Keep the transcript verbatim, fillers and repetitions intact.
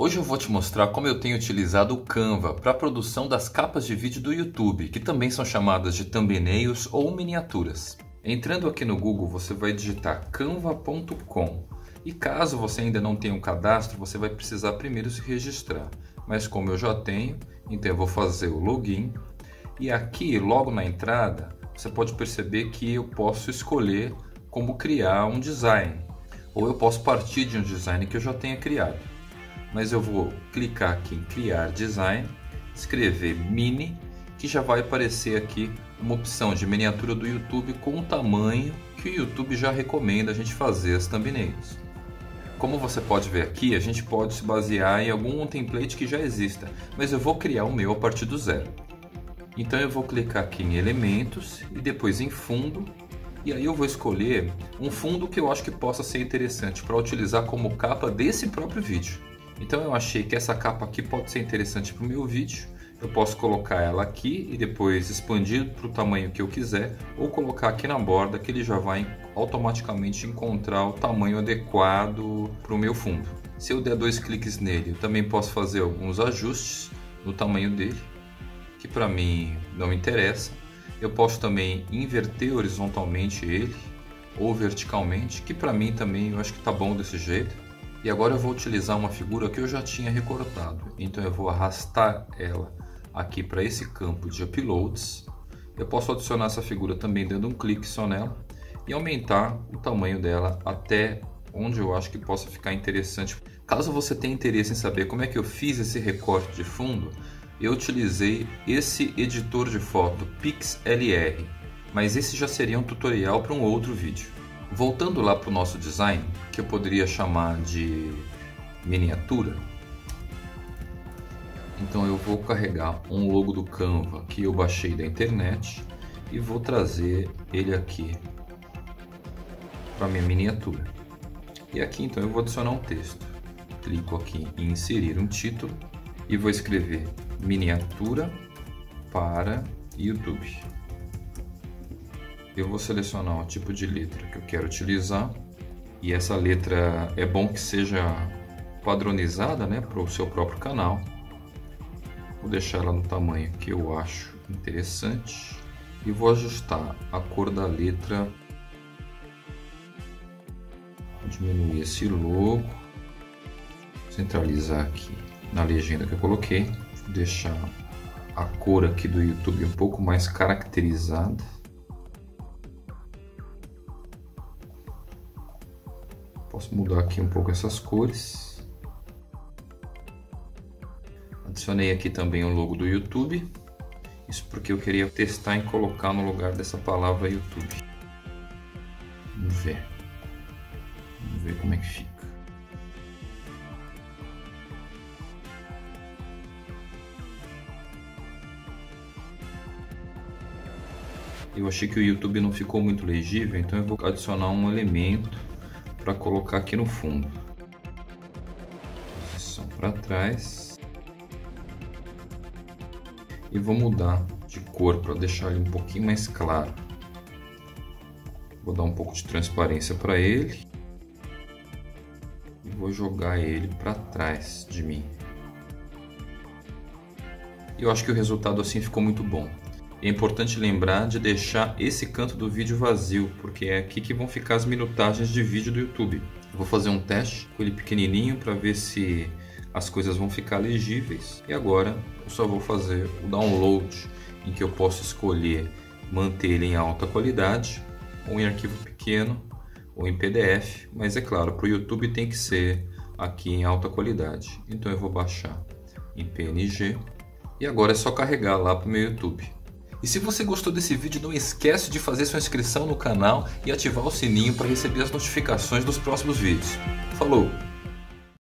Hoje eu vou te mostrar como eu tenho utilizado o Canva para a produção das capas de vídeo do YouTube, que também são chamadas de thumbnails ou miniaturas. Entrando aqui no Google, você vai digitar canva ponto com e caso você ainda não tenha um cadastro, você vai precisar primeiro se registrar. Mas como eu já tenho, então eu vou fazer o login e aqui logo na entrada você pode perceber que eu posso escolher como criar um design ou eu posso partir de um design que eu já tenha criado. Mas eu vou clicar aqui em criar design, escrever mini, que já vai aparecer aqui uma opção de miniatura do YouTube com o tamanho que o YouTube já recomenda a gente fazer as thumbnails. Como você pode ver aqui, a gente pode se basear em algum template que já exista, mas eu vou criar o meu a partir do zero. Então eu vou clicar aqui em elementos e depois em fundo, e aí eu vou escolher um fundo que eu acho que possa ser interessante para utilizar como capa desse próprio vídeo. Então eu achei que essa capa aqui pode ser interessante para o meu vídeo. Eu posso colocar ela aqui e depois expandir para o tamanho que eu quiser, ou colocar aqui na borda que ele já vai automaticamente encontrar o tamanho adequado para o meu fundo. Se eu der dois cliques nele, eu também posso fazer alguns ajustes no tamanho dele, que para mim não interessa. Eu posso também inverter horizontalmente ele ou verticalmente, que para mim também eu acho que tá bom desse jeito. E agora eu vou utilizar uma figura que eu já tinha recortado, então eu vou arrastar ela aqui para esse campo de uploads. Eu posso adicionar essa figura também dando um clique só nela e aumentar o tamanho dela até onde eu acho que possa ficar interessante. Caso você tenha interesse em saber como é que eu fiz esse recorte de fundo, eu utilizei esse editor de foto PixLR, mas esse já seria um tutorial para um outro vídeo. Voltando lá para o nosso design, que eu poderia chamar de miniatura, então eu vou carregar um logo do Canva que eu baixei da internet e vou trazer ele aqui para minha miniatura. E aqui então eu vou adicionar um texto. Clico aqui em inserir um título e vou escrever miniatura para YouTube. Eu vou selecionar o tipo de letra que eu quero utilizar e essa letra é bom que seja padronizada, né, para o seu próprio canal. Vou deixar ela no tamanho que eu acho interessante e vou ajustar a cor da letra. Vou diminuir esse logo, centralizar aqui na legenda que eu coloquei, vou deixar a cor aqui do YouTube um pouco mais caracterizada. Posso mudar aqui um pouco essas cores. Adicionei aqui também o logo do YouTube. Isso porque eu queria testar em colocar no lugar dessa palavra YouTube. Vamos ver. Vamos ver como é que fica. Eu achei que o YouTube não ficou muito legível, então eu vou adicionar um elemento para colocar aqui no fundo. Posição para trás. E vou mudar de cor para deixar ele um pouquinho mais claro. Vou dar um pouco de transparência para ele. E vou jogar ele para trás de mim. Eu acho que o resultado assim ficou muito bom. É importante lembrar de deixar esse canto do vídeo vazio, porque é aqui que vão ficar as minutagens de vídeo do YouTube. Eu vou fazer um teste com ele pequenininho para ver se as coisas vão ficar legíveis. E agora eu só vou fazer o download, em que eu posso escolher manter ele em alta qualidade, ou em arquivo pequeno, ou em P D F. Mas é claro, para o YouTube tem que ser aqui em alta qualidade. Então eu vou baixar em P N G e agora é só carregar lá para o meu YouTube. E se você gostou desse vídeo, não esquece de fazer sua inscrição no canal e ativar o sininho para receber as notificações dos próximos vídeos. Falou!